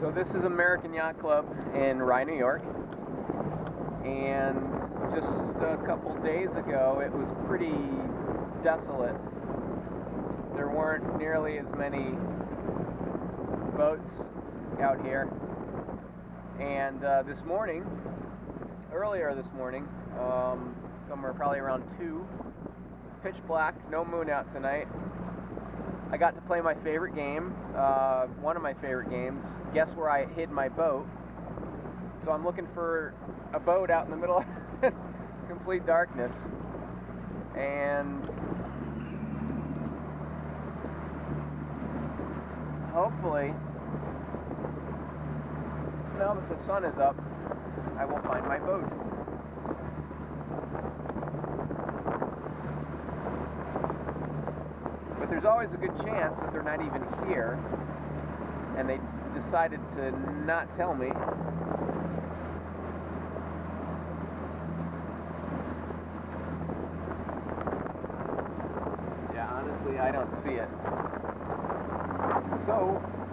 So this is American Yacht Club in Rye, New York, and just a couple days ago it was pretty desolate. There weren't nearly as many boats out here, and earlier this morning, somewhere probably around 2, pitch black, no moon out tonight. I got to play my favorite game, one of my favorite games, guess where I hid my boat. So I'm looking for a boat out in the middle of complete darkness, and hopefully, now that the sun is up, I will find my boat. But there's always a good chance that they're not even here, and they decided to not tell me. Yeah, honestly, I don't see it. So